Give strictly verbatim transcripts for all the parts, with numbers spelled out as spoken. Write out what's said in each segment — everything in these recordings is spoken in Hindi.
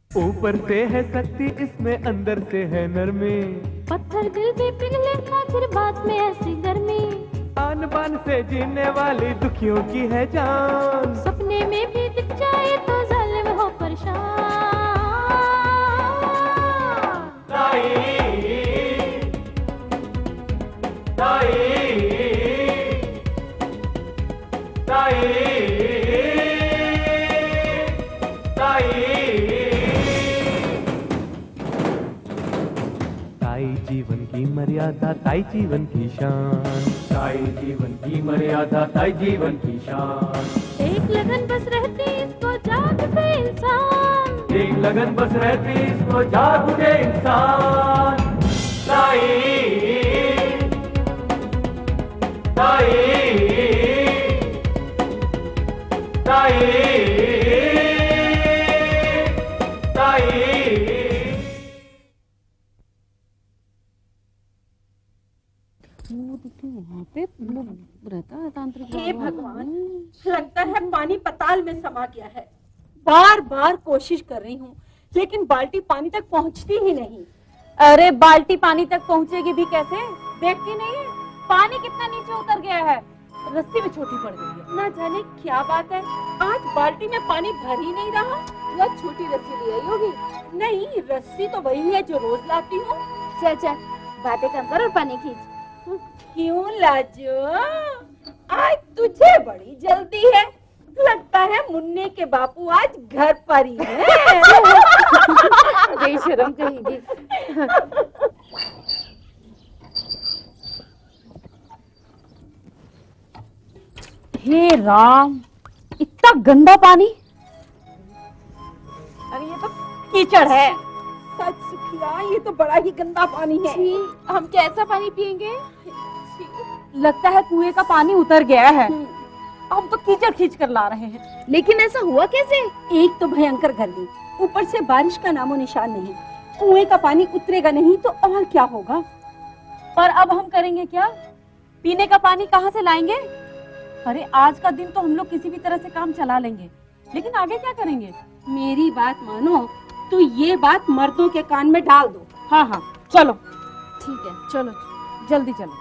ऊपर से है शक्ति इसमें, अंदर से है नरमी। पत्थर दिल भी पिघलेगा फिर बाद में ऐसी गर्मी। आन बान से जीने वाली दुखियों की है जान। सपने में भी दिख जाए तो जालिम हो परेशान। ताई, ताई, ताई, ताई जीवन की मर्यादा, ताई जीवन की शान। ताई जीवन की मर्यादा, ताई जीवन की शान। एक लगन बस रहती इसको जाग उठे इंसान। एक लगन बस रहती इसको जाग उठे इंसान। ताई, ताई, ताई, ताई। वहाँ पे रहता है तांत्रिक। हे भगवान, लगता है पानी पताल में समा गया है। बार बार कोशिश कर रही हूँ लेकिन बाल्टी पानी तक पहुँचती ही नहीं। अरे बाल्टी पानी तक पहुँचेगी भी कैसे? देखती नहीं है पानी कितना नीचे उतर गया है, रस्सी भी छोटी पड़ गई है। ना जाने क्या बात है, आज बाल्टी में पानी भर ही नहीं रहा। या छोटी रस्सी ले आई होगी। नहीं, रस्सी तो वही है जो रोज लाती हूँ। चल चल बातें कम कर और पानी खींच। क्यों लाजो, आज तुझे बड़ी जल्दी है। लगता है मुन्ने के बापू आज घर पर ही है। बेशरम कहेगी। हे राम, इतना गंदा पानी। अरे ये तो कीचड़ है। सच सुखिया, ये तो बड़ा ही गंदा पानी है। हम कैसा पानी पिएंगे? लगता है कुएं का पानी उतर गया है। हम तो कीचड़ खींच कर ला रहे हैं। लेकिन ऐसा हुआ कैसे? एक तो भयंकर गर्मी, ऊपर से बारिश का नामो निशान नहीं। कुएं का पानी उतरेगा नहीं तो और क्या होगा? पर अब हम करेंगे क्या? पीने का पानी कहाँ से लाएंगे? अरे आज का दिन तो हम लोग किसी भी तरह से काम चला लेंगे, लेकिन आगे क्या करेंगे? मेरी बात मानो तो ये बात मर्दों के कान में डाल दो। हाँ हाँ चलो ठीक है, चलो जल्दी चलो।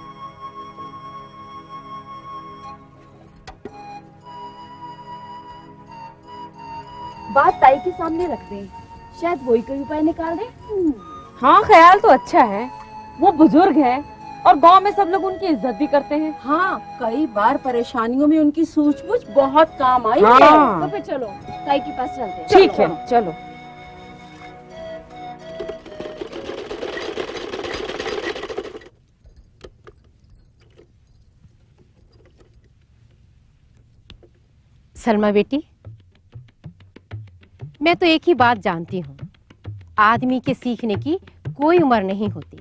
बात ताई के सामने रख दें, शायद वही कोई उपाय निकाल दे। हाँ ख्याल तो अच्छा है, वो बुजुर्ग है और गांव में सब लोग उनकी इज्जत भी करते हैं। हाँ, कई बार परेशानियों में उनकी सूझबूझ बहुत काम आई हाँ। है। तो फिर चलो ताई के पास चलते हैं। ठीक है, चलो। सलमा बेटी, मैं तो एक ही बात जानती हूँ, आदमी के सीखने की कोई उम्र नहीं होती।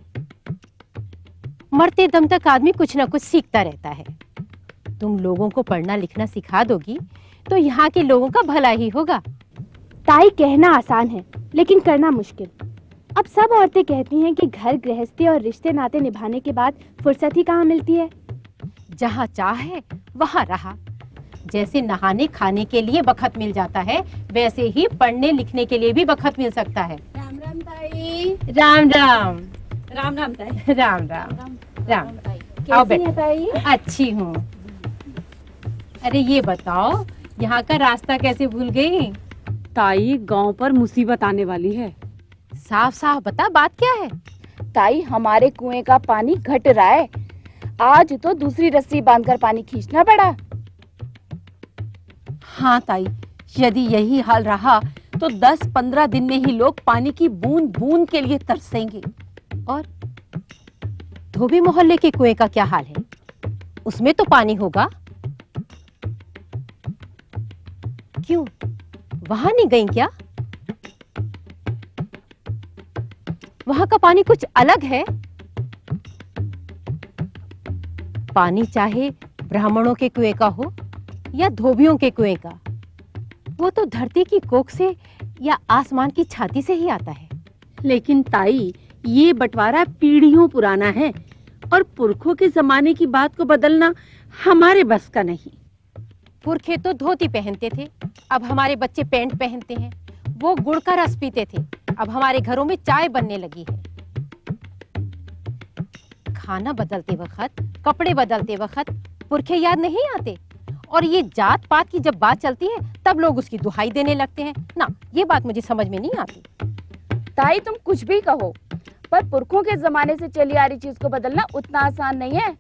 मरते दम तक आदमी कुछ ना कुछ सीखता रहता है। तुम लोगों को पढ़ना लिखना सिखा दोगी तो यहाँ के लोगों का भला ही होगा। ताई, कहना आसान है लेकिन करना मुश्किल। अब सब औरतें कहती हैं कि घर गृहस्थी और रिश्ते नाते निभाने के बाद फुर्सत ही कहाँ मिलती है। जहाँ चाहे वहाँ रहा। जैसे नहाने खाने के लिए बखत मिल जाता है, वैसे ही पढ़ने लिखने के लिए भी बखत मिल सकता है। राम राम ताई। राम राम। राम राम ताई। राम राम राम। आओ ताई। अच्छी हूँ। अरे ये बताओ, यहाँ का रास्ता कैसे भूल गई? ताई, गांव पर मुसीबत आने वाली है। साफ साफ बता, बात क्या है? ताई, हमारे कुएं का पानी घट रहा है। आज तो दूसरी रस्सी बांधकर पानी खींचना पड़ा। हाँ ताई, यदि यही हाल रहा तो दस पंद्रह दिन में ही लोग पानी की बूंद बूंद के लिए तरसेंगे। और धोबी मोहल्ले के कुएं का क्या हाल है? उसमें तो पानी होगा। क्यों, वहां नहीं गई क्या? वहां का पानी कुछ अलग है। पानी चाहे ब्राह्मणों के कुएं का हो या धोबियों के कुएं का, वो तो धरती की कोख से या आसमान की छाती से ही आता है। लेकिन ताई, ये बंटवारा पीढ़ियों पुराना है और पुरखों के जमाने की बात को बदलना हमारे बस का नहीं। पुरखे तो धोती पहनते थे, अब हमारे बच्चे पैंट पहनते हैं। वो गुड़ का रस पीते थे, अब हमारे घरों में चाय बनने लगी है। खाना बदलते वक्त, कपड़े बदलते वक्त पुरखे याद नहीं आते, और ये जात पात की जब बात चलती है तब लोग उसकी दुहाई देने लगते हैं ना। ये बात मुझे समझ में नहीं आती। ताई तुम कुछ भी कहो, पर पुरखों के जमाने से चली आ रही चीज को बदलना उतना आसान नहीं है।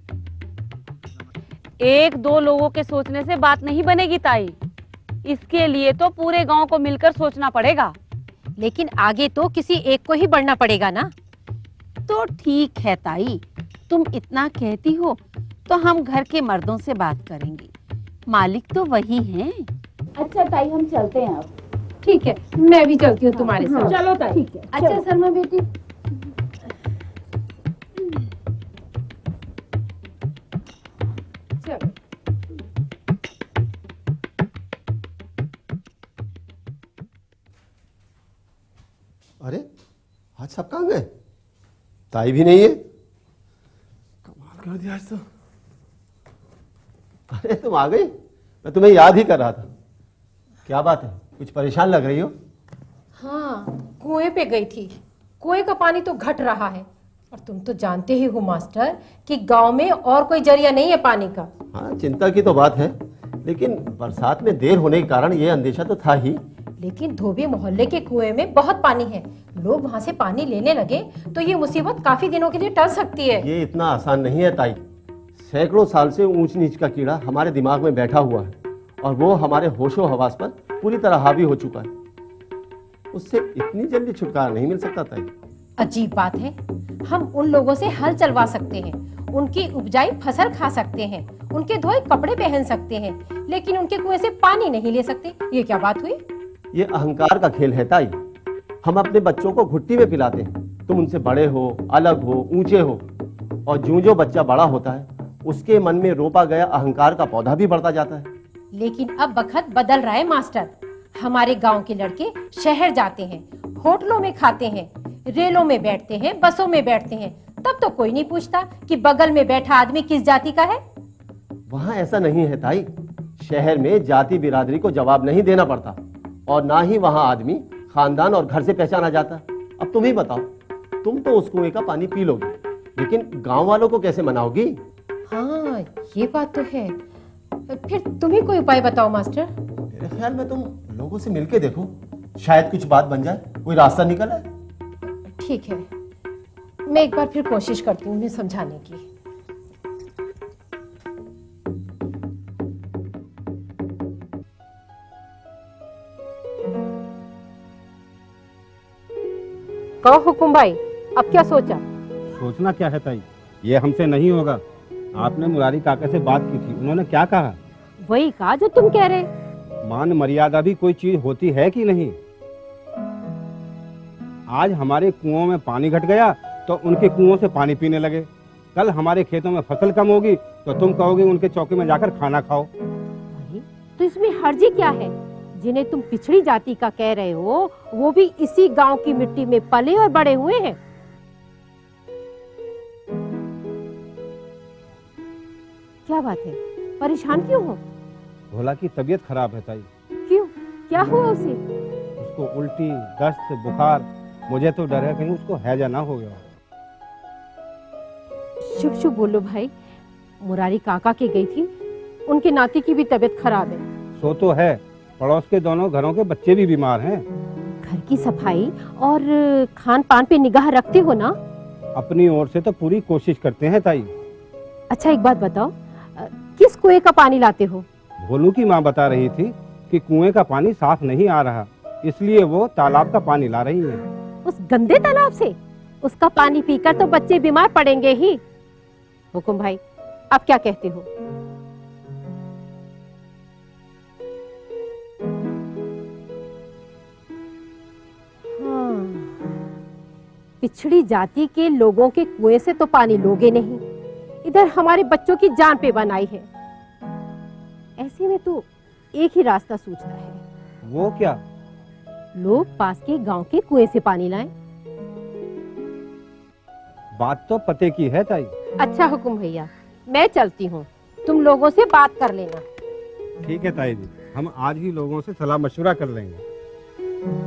एक दो लोगों के सोचने से बात नहीं बनेगी ताई, इसके लिए तो पूरे गांव को मिलकर सोचना पड़ेगा। लेकिन आगे तो किसी एक को ही बढ़ना पड़ेगा ना। तो ठीक है ताई, तुम इतना कहती हो तो हम घर के मर्दों से बात करेंगे, मालिक तो वही हैं। अच्छा ताई हम चलते हैं अब। ठीक है, मैं भी चलती हूँ तुम्हारे साथ। चलो ताई। ठीक है। अच्छा शर्मा बेटी। चलो। अरे आज सब कहाँ गए? ताई भी नहीं है। कमाल कर दिया आज तो। अरे तुम आ गई, मैं तुम्हें याद ही कर रहा था। क्या बात है, कुछ परेशान लग रही हो? हाँ, कुएं पे गई थी। कुएं का पानी तो घट रहा है, और तुम तो जानते ही हो मास्टर कि गांव में और कोई जरिया नहीं है पानी का। हाँ, चिंता की तो बात है, लेकिन बरसात में देर होने के कारण ये अंदेशा तो था ही। लेकिन धोबी मोहल्ले के कुएं में बहुत पानी है, लोग वहां से पानी लेने लगे तो ये मुसीबत काफी दिनों के लिए टल सकती है। ये इतना आसान नहीं है ताई। सैकड़ों साल से ऊंच नीच का कीड़ा हमारे दिमाग में बैठा हुआ है, और वो हमारे होशो हवास पर पूरी तरह हावी हो चुका है। उससे इतनी जल्दी छुटकारा नहीं मिल सकता ताई। अजीब बात है, हम उन लोगों से हल चलवा सकते हैं, उनकी उपजाई फसल खा सकते हैं, उनके धोए कपड़े पहन सकते हैं, लेकिन उनके कुएं से पानी नहीं ले सकते। ये क्या बात हुई? ये अहंकार का खेल है ताई। हम अपने बच्चों को घुट्टी में पिलाते हैं। तुम उनसे बड़े हो, अलग हो, ऊंचे हो, और जो जो बच्चा बड़ा होता है उसके मन में रोपा गया अहंकार का पौधा भी बढ़ता जाता है। लेकिन अब वक्त बदल रहा है मास्टर। हमारे गांव के लड़के शहर जाते हैं, होटलों में खाते हैं, रेलों में बैठते हैं, बसों में बैठते हैं, तब तो कोई नहीं पूछता कि बगल में बैठा आदमी किस जाति का है। वहाँ ऐसा नहीं है ताई। शहर में जाति बिरादरी को जवाब नहीं देना पड़ता, और ना ही वहाँ आदमी खानदान और घर से पहचाना जाता। अब तुम ही बताओ, तुम तो उस कुएं का पानी पी लोगी, लेकिन गांव वालों को कैसे मनाओगी? हाँ, ये बात तो है। फिर तुम ही कोई उपाय बताओ मास्टर। मेरे ख्याल में तुम लोगों से मिलके देखो, शायद कुछ बात बन जाए, कोई रास्ता निकल आए। ठीक है, मैं एक बार फिर कोशिश करती हूँ उन्हें समझाने की। कहो हुकुम भाई, अब क्या सोचा? सोचना क्या है ताई, ये हमसे नहीं होगा। आपने मुरारी काका से बात की थी, उन्होंने क्या कहा? वही कहा जो तुम कह रहे। मान मर्यादा भी कोई चीज होती है कि नहीं? आज हमारे कुओं में पानी घट गया तो उनके कुओं से पानी पीने लगे। कल हमारे खेतों में फसल कम होगी तो तुम कहोगे उनके चौके में जाकर खाना खाओ। तो इसमें हर्जी क्या है? जिन्हें तुम पिछड़ी जाति का कह रहे हो वो भी इसी गांव की मिट्टी में पले और बड़े हुए हैं। क्या बात है, परेशान क्यों हो? भोला की तबीयत खराब है ताई। क्यों, क्या हुआ उसे? उसको उल्टी, दस्त, बुखार। मुझे तो डर है कहीं उसको हैजा ना हो गया। शुभ शुभ बोलो भाई। मुरारी काका के गई थी, उनके नाती की भी तबीयत खराब है। सो तो है, पड़ोस के दोनों घरों के बच्चे भी बीमार हैं। घर की सफाई और खान पान पे निगाह रखते हो ना? अपनी ओर से तो पूरी कोशिश करते हैं ताई। अच्छा एक बात बताओ, किस कुएं का पानी लाते हो? भोलू की माँ बता रही थी कि कुएं का पानी साफ नहीं आ रहा, इसलिए वो तालाब का पानी ला रही है। उस गंदे तालाब से? उसका पानी पीकर तो बच्चे बीमार पड़ेंगे ही। हुकुम भाई, आप क्या कहते हो? हाँ, पिछड़ी जाति के लोगों के कुएं से तो पानी लोगे नहीं, इधर हमारे बच्चों की जान पे बनाई है। ऐसे में तो एक ही रास्ता सूझता है। वो क्या? लोग पास के गांव के कुएं से पानी लाएं। बात तो पते की है ताई। अच्छा हुकुम भैया, मैं चलती हूँ, तुम लोगों से बात कर लेना। ठीक है ताई जी, हम आज ही लोगों से सलाह मशवरा कर लेंगे।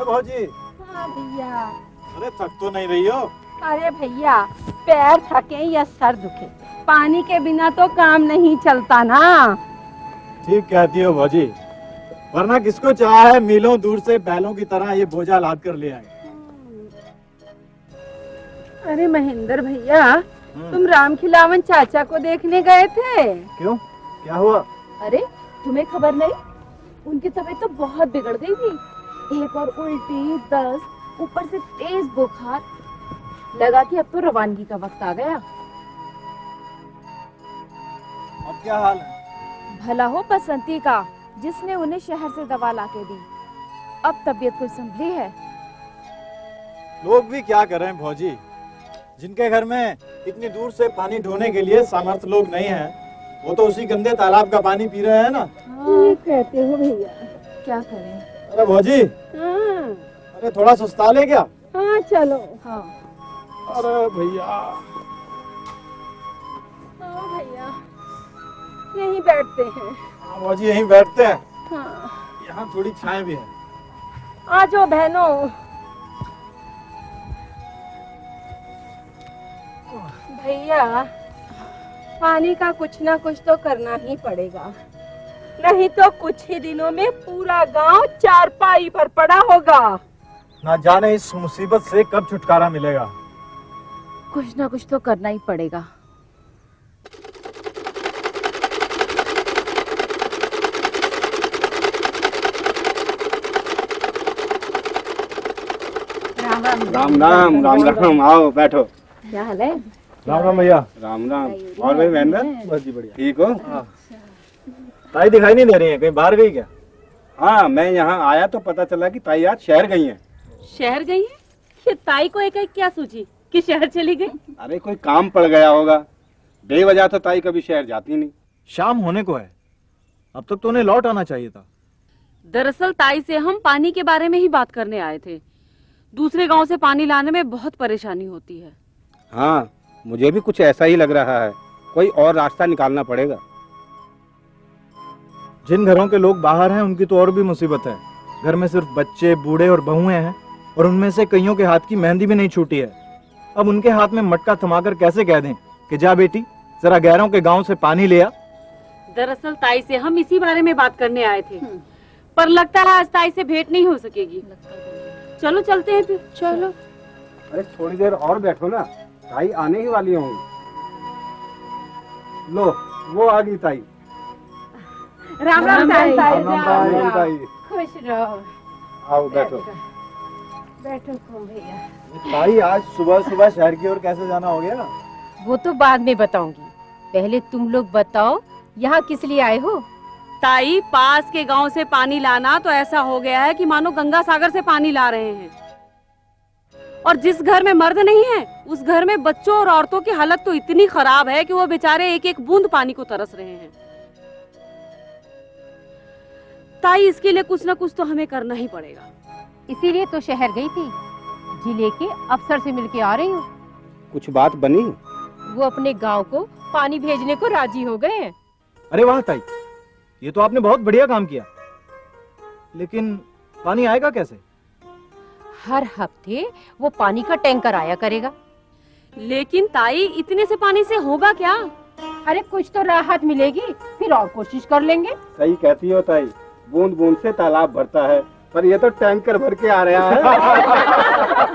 भौजी। हाँ भैया। अरे थक तो नहीं रही हो? अरे भैया, पैर थके या सर दुखे, पानी के बिना तो काम नहीं चलता ना। ठीक कहती हो भौजी, वरना किसको चाह है मीलों दूर से बैलों की तरह ये बोझा लाद कर ले आए। अरे महेंद्र भैया, तुम राम खिलावन चाचा को देखने गए थे? क्यों, क्या हुआ? अरे तुम्हें खबर नहीं, उनकी तबीयत तो बहुत बिगड़ गई थी। एक और उल्टी, दस्त, ऊपर से तेज बुखार। लगा कि अब तो रवानगी का वक्त आ गया। अब क्या हाल है? भला हो बसंती का, जिसने उन्हें शहर से दवा लाके दी। अब तबीयत कोई संभली है। लोग भी क्या करें भौजी, जिनके घर में इतनी दूर से पानी ढोने के लिए सामर्थ्य लोग नहीं है, वो तो उसी गंदे तालाब का पानी पी रहे हैं ना। हाँ, कहते हो भैया, क्या करें। अरे भौजी, हाँ। अरे थोड़ा सस्ता ले क्या? हाँ चलो। हाँ। अरे भैया। हाँ भैया, यहीं बैठते हैं। हाँ भौजी, यहीं बैठते हैं। हाँ। यहाँ थोड़ी छाया भी है। आ जाओ बहनों। भैया, पानी का कुछ ना कुछ तो करना ही पड़ेगा, नहीं तो कुछ ही दिनों में पूरा गांव चारपाई पर पड़ा होगा। ना जाने इस मुसीबत से कब छुटकारा मिलेगा। कुछ ना कुछ तो करना ही पड़ेगा। राम राम। राम राम राम राम, आओ बैठो। क्या हाल है? राम राम भैया। राम राम। और भाई महेंद्र, बस जी बढ़िया। ठीक हो? ताई दिखाई नहीं दे रही है, कहीं बाहर गई क्या? हाँ, मैं यहाँ आया तो पता चला कि ताई आज शहर गई हैं। शहर गई है? ये ताई को एक क्या सूझी कि शहर चली गई? अरे कोई काम पड़ गया होगा, बेवजह तो ताई कभी शहर जाती नहीं। शाम होने को है, अब तक तो उन्हें लौट आना चाहिए था। दरअसल ताई से हम पानी के बारे में ही बात करने आए थे। दूसरे गांव से पानी लाने में बहुत परेशानी होती है। हाँ, मुझे भी कुछ ऐसा ही लग रहा है, कोई और रास्ता निकालना पड़ेगा। जिन घरों के लोग बाहर हैं उनकी तो और भी मुसीबत है। घर में सिर्फ बच्चे, बूढ़े और बहुएं हैं, और उनमें से कईयों के हाथ की मेहंदी भी नहीं छूटी है। अब उनके हाथ में मटका थमाकर कैसे कह दें कि जा बेटी जरा गैरों के गांव से पानी ले आ। दरअसल ताई से हम इसी बारे में बात करने आए थे, पर लगता है आज ताई से भेंट नहीं हो सकेगी। चलो चलते हैं फिर। चलो। अरे थोड़ी देर और बैठो ना, ताई आने ही वाली होंगी। लो, वो आ गई ताई। राम राम ताई। राम ताई। खुश रहो। आओ बैठो। बैठो तुम भैया। ताई, आज सुबह सुबह शहर की ओर कैसे जाना हो गया? वो तो बाद में बताऊंगी, पहले तुम लोग बताओ यहाँ किस लिए आए हो? ताई, पास के गांव से पानी लाना तो ऐसा हो गया है कि मानो गंगा सागर से पानी ला रहे हैं। और जिस घर में मर्द नहीं है, उस घर में बच्चों और औरतों की हालत तो इतनी खराब है कि वो बेचारे एक एक बूंद पानी को तरस रहे हैं। ताई, इसके लिए कुछ ना कुछ तो हमें करना ही पड़ेगा। इसीलिए तो शहर गई थी, जिले के अफसर से मिलके आ रही हूँ। कुछ बात बनी? वो अपने गांव को पानी भेजने को राजी हो गए हैं। अरे वाह ताई, ये तो आपने बहुत बढ़िया काम किया। लेकिन पानी आएगा कैसे? हर हफ्ते वो पानी का टैंकर आया करेगा। लेकिन ताई, इतने से पानी से होगा क्या? अरे कुछ तो राहत मिलेगी, फिर और कोशिश कर लेंगे। सही कहती हो ताई, बूंद बूंद से तालाब भरता है, पर ये तो टैंकर भर के आ रहा है।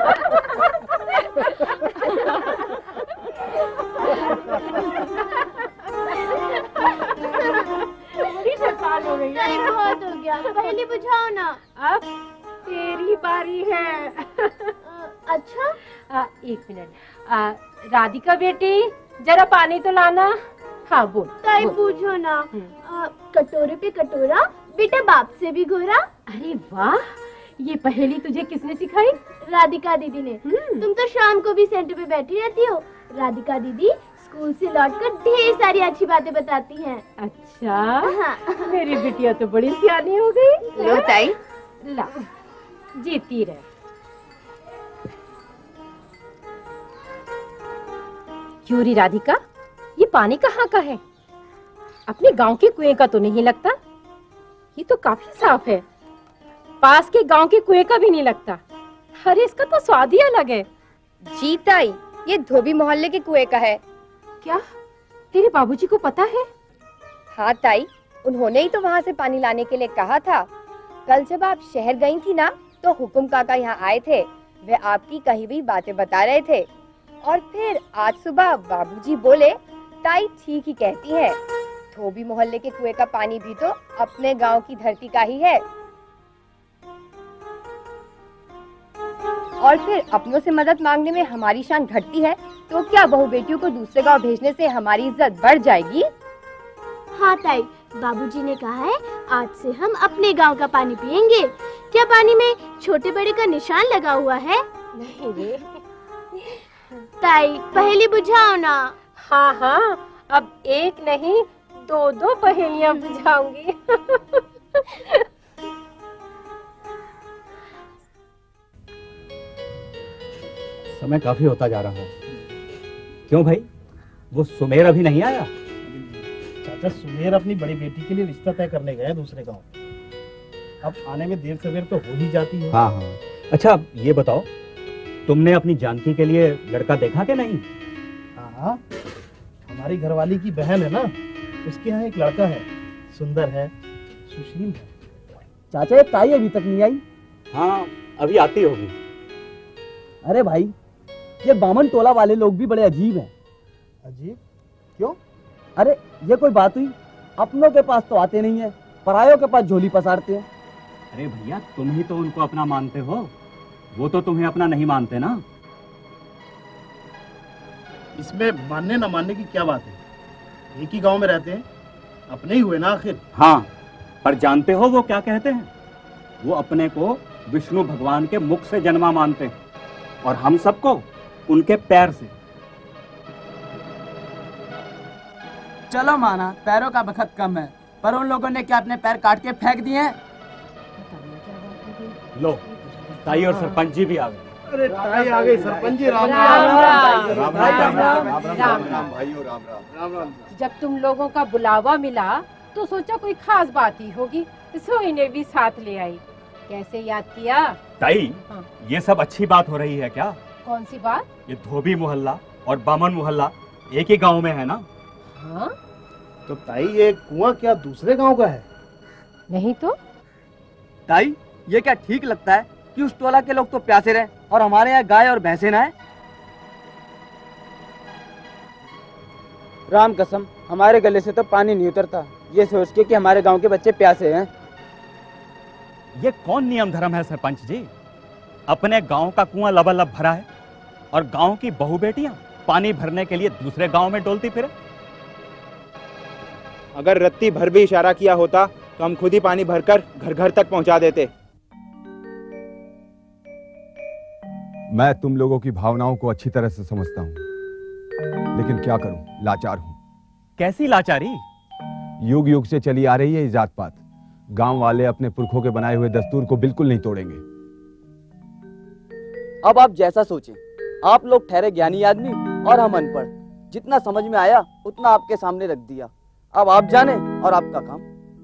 नहीं, बहुत हो गया, पहले बुझाओ ना। अब तेरी बारी है। अच्छा। आ, एक मिनट। राधिका बेटी, जरा पानी तो लाना। हाँ बोल। ताई पूछो ना। आ, कटोरे पे कटोरा, बेटा बाप से भी घोरा। अरे वाह, ये पहेली तुझे किसने सिखाई? राधिका दीदी ने। तुम तो शाम को भी सेंटर पे बैठी रहती हो। राधिका दीदी स्कूल से लौटकर ढेर सारी अच्छी बातें बताती हैं। अच्छा। हाँ। मेरी बिटिया तो बड़ी सियानी हो गई। लो ताई। ला, जीती रहे। क्यों री राधिका, ये पानी कहाँ का है? अपने गांव के कुएं का तो नहीं लगता। ये तो काफी साफ है। पास के गांव के कुएं का भी नहीं लगता। अरे इसका तो स्वाद ही अलग है। जी ताई, ये धोबी मोहल्ले के कुएं का है। क्या तेरे बाबूजी को पता है? हाँ ताई, उन्होंने ही तो वहाँ से पानी लाने के लिए कहा था। कल जब आप शहर गई थी ना, तो हुकुम काका यहाँ आए थे। वे आपकी कही हुई बातें बता रहे थे। और फिर आज सुबह बाबूजी बोले, ताई ठीक ही कहती है, धोबी मोहल्ले के कुएं का पानी भी तो अपने गांव की धरती का ही है। और फिर अपनों से मदद मांगने में हमारी शान घटती है, तो क्या बहू बेटियों को दूसरे गांव भेजने से हमारी इज्जत बढ़ जाएगी? हाँ ताई, बाबूजी ने कहा है आज से हम अपने गांव का पानी पिएंगे। क्या पानी में छोटे बड़े का निशान लगा हुआ है? नहीं रे। ताई पहेली बुझाओ ना। हाँ हाँ, अब एक नहीं दो दो पहेलियां बुझाऊंगी। समय काफी होता जा रहा है। क्यों भाई, वो सुमेर अभी नहीं आया? चाचा, सुमेर अपनी बड़ी बेटी के लिए रिश्ता तय करने गए दूसरे गांव। अब आने में देर सवेर तो हो ही जाती है। हाँ हाँ। अच्छा ये बताओ, तुमने अपनी जानकी के लिए लड़का देखा कि नहीं? हाँ, हमारी घरवाली की बहन है ना, उसके यहाँ एक लड़का है, सुंदर है, सुशील है। चाचा, ये ताई अभी तक नहीं आई? हाँ, अभी आती होगी। अरे भाई, ये बामन टोला वाले लोग भी बड़े अजीब हैं। अजीब? क्यों? अरे ये कोई बात हुई? अपनों के पास तो आते नहीं है, परायों के पास झोली पसारते हैं। अरे भैया, तुम ही तो उनको अपना मानते हो, वो तो तुम्हें अपना नहीं मानते ना। इसमें मानने ना मानने की क्या बात है? एक ही गांव में रहते हैं, अपने ही हुए ना आखिर। हाँ, पर जानते हो वो क्या कहते हैं? वो अपने को विष्णु भगवान के मुख से जन्मा मानते हैं और हम सबको उनके पैर से। चलो माना, पैरों का बखत कम है, पर उन लोगों ने क्या अपने पैर काट के फेंक दिए हैं? लो, ताई और सरपंच जी भी आ गए। अरे ताई आ गई, सरपंच जी राम राम राम राम राम राम राम राम भाइयों, राम राम राम। जब तुम लोगों का बुलावा मिला तो सोचा कोई खास बात ही होगी, सो इन्हें भी साथ ले आई। कैसे याद किया? ताई, हाँ। ये सब अच्छी बात हो रही है क्या? कौन सी बात? ये धोबी मोहल्ला और बामन मोहल्ला एक ही गांव में है ना? हाँ? तो ताई, ये कुआं क्या दूसरे गांव का है? नहीं तो। ताई, ये क्या ठीक लगता है कि उस टोला के लोग तो प्यासे रहे और हमारे यहाँ गाय और भैंसे ना है? राम कसम, हमारे गले से तो पानी नहीं उतरता, ये सोच के कि हमारे गांव के बच्चे प्यासे हैं। ये कौन नियम धर्म है सरपंच जी? अपने गांव का कुआं लबालब भरा है और गांव की बहू बेटियां पानी भरने के लिए दूसरे गांव में डोलती फिरे। अगर रत्ती भर भी इशारा किया होता तो हम खुद ही पानी भरकर घर घर तक पहुंचा देते। मैं तुम लोगों की भावनाओं को अच्छी तरह से समझता हूँ, लेकिन क्या करूं, लाचार हूं। कैसी लाचारी? युग युग से चली आ रही है ये जात पात। गांव वाले अपने पुरखों के बनाए हुए दस्तूर को बिल्कुल नहीं तोड़ेंगे। अब आप जैसा सोचें, आप लोग ठहरे ज्ञानी आदमी और हम अनपढ़। जितना समझ में आया उतना आपके सामने रख दिया। अब आप जाने और आपका काम।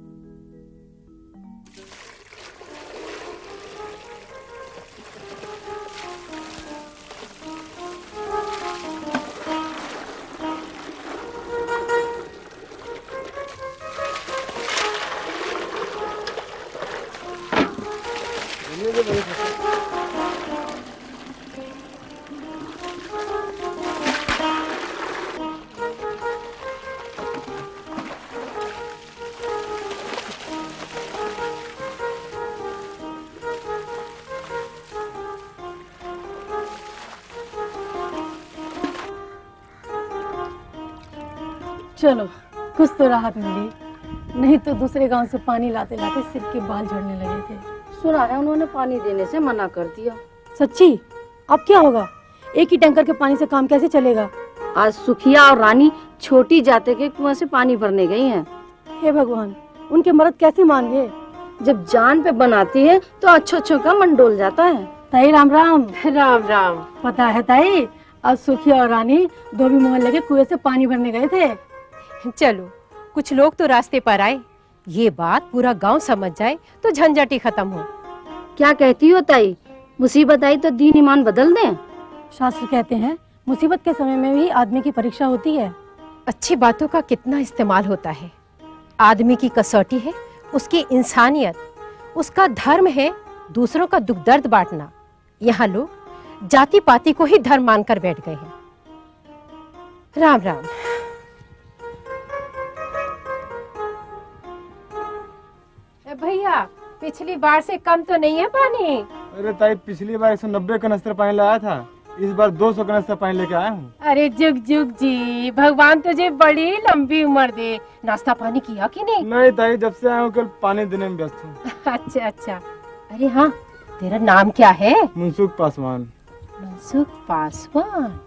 चलो, कुछ तो राहत मिली, नहीं तो दूसरे गांव से पानी लाते लाते सिर के बाल झड़ने लगे थे। सुना है उन्होंने पानी देने से मना कर दिया। सच्ची? अब क्या होगा? एक ही टैंकर के पानी से काम कैसे चलेगा? आज सुखिया और रानी छोटी जाते के कुआं से पानी भरने गई हैं। हे भगवान, उनके मर्द कैसे मान गए? जब जान पे बनाती है तो अच्छो अच्छो का मन डोल जाता है। ताई राम राम। राम राम। पता है ताई, आज सुखिया और रानी धोबी मोहल्ले के कुएं से पानी भरने गए थे। चलो, कुछ लोग तो रास्ते पर आए, ये बात पूरा गांव समझ जाए तो झंझट ही खत्म हो। क्या कहती हो ताई? मुसीबत आई तो दीन ईमान बदल दें? शास्त्र कहते हैं मुसीबत के समय में भी आदमी की परीक्षा होती है। अच्छी बातों का कितना इस्तेमाल होता है। आदमी की कसौटी है उसकी इंसानियत, उसका धर्म है दूसरों का दुख दर्द बांटना। यहाँ लोग जाति पाति को ही धर्म मानकर बैठ गए हैं। राम राम। भैया पिछली बार से कम तो नहीं है पानी? अरे ताई पिछली बार एक सौ नब्बे कनस्तर पानी लाया था, इस बार दो सौ कनस्तर पानी लेके आया हूँ। अरे जुग जुग जी, भगवान तुझे बड़ी लंबी उम्र दे। नाश्ता पानी किया कि नहीं? नहीं ताई, जब से आया हूँ कल पानी देने में व्यस्त हूँ। अच्छा अच्छा। अरे हाँ, तेरा नाम क्या है? मनसुख पासवान। मनसुख पासवान।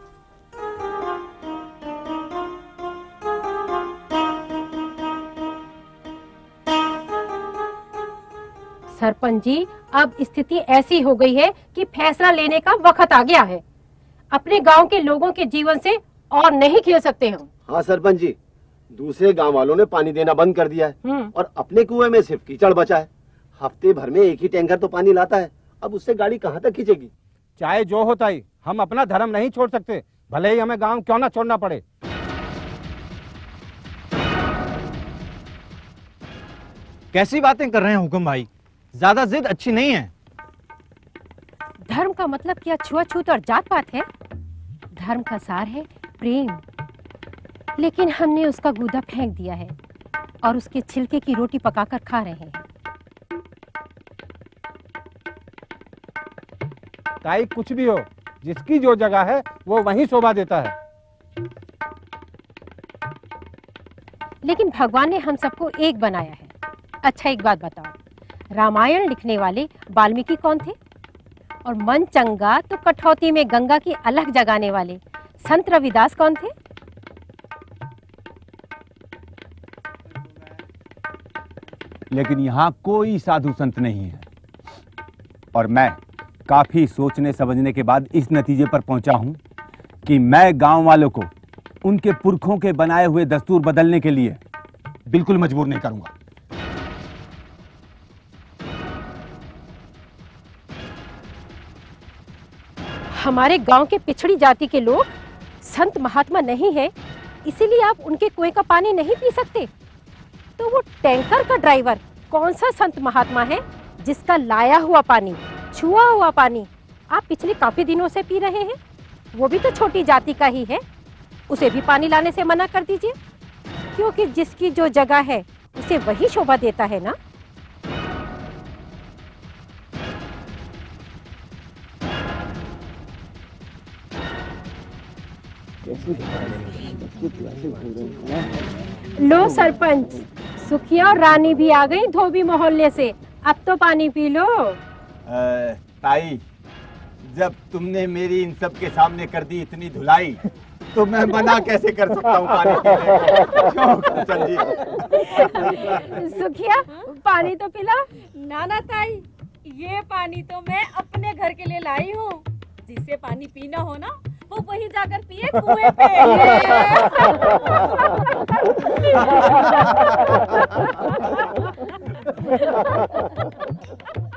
सरपंच जी, अब स्थिति ऐसी हो गई है कि फैसला लेने का वक्त आ गया है। अपने गांव के लोगों के जीवन से और नहीं खेल सकते हम। हाँ सरपंच जी, दूसरे गांव वालों ने पानी देना बंद कर दिया है और अपने कुएं में सिर्फ कीचड़ बचा है। हफ्ते भर में एक ही टैंकर तो पानी लाता है, अब उससे गाड़ी कहाँ तक खींचेगी? चाहे जो होता ही, हम अपना धर्म नहीं छोड़ सकते, भले ही हमें गांव क्यों ना छोड़ना पड़े। कैसी बातें कर रहे हैं हुकुम भाई, ज्यादा जिद अच्छी नहीं है। धर्म का मतलब क्या छुआछूत और जात पात है? धर्म का सार है प्रेम, लेकिन हमने उसका गूदा फेंक दिया है और उसके छिलके की रोटी पकाकर खा रहे हैं। ताई कुछ भी हो, जिसकी जो जगह है वो वहीं शोभा देता है। लेकिन भगवान ने हम सबको एक बनाया है। अच्छा एक बात बताओ, रामायण लिखने वाले वाल्मीकि कौन थे? और मन चंगा तो कठौती में गंगा की अलख जगाने वाले संत रविदास कौन थे? लेकिन यहाँ कोई साधु संत नहीं है और मैं काफी सोचने समझने के बाद इस नतीजे पर पहुंचा हूं कि मैं गांव वालों को उनके पुरखों के बनाए हुए दस्तूर बदलने के लिए बिल्कुल मजबूर नहीं करूंगा। हमारे गांव के पिछड़ी जाति के लोग संत महात्मा नहीं है, इसीलिए आप उनके कुएं का पानी नहीं पी सकते। तो वो टैंकर का ड्राइवर कौन सा संत महात्मा है जिसका लाया हुआ पानी, छुआ हुआ पानी आप पिछले काफी दिनों से पी रहे हैं? वो भी तो छोटी जाति का ही है, उसे भी पानी लाने से मना कर दीजिए, क्योंकि जिसकी जो जगह है उसे वही शोभा देता है ना। लो सरपंच, सुखिया और रानी भी आ गई धोबी मोहल्ले से, अब तो पानी पी लो। आ, ताई, जब तुमने मेरी इन सब के सामने कर दी इतनी धुलाई, तो मैं मना कैसे कर सकता हूँ पानी पीने को? जी। सुखिया पानी तो पिला। ना ना ताई, ये पानी तो मैं अपने घर के लिए लाई हूँ। जिसे पानी पीना हो ना वो वही जाकर पिए कुएं पे।